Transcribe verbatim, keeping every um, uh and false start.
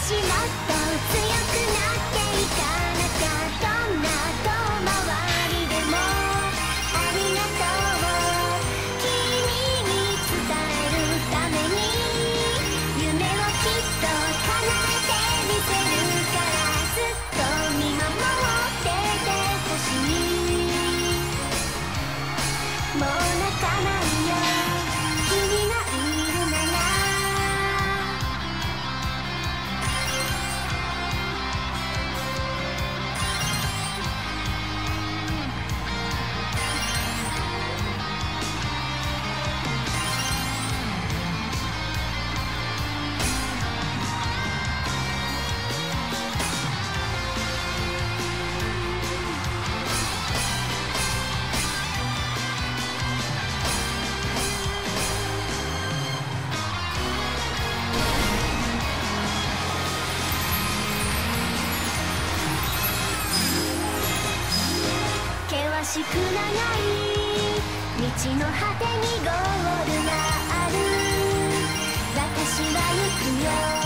しもっと強くなっていかなきゃ。どんな遠回りでもありがとう君に伝えるために夢をきっと叶えてみせるから。ずっと見守っててほしい。もう泣かないよ君がいるなら。険しく長い道の果てにゴールがある。私は行くよ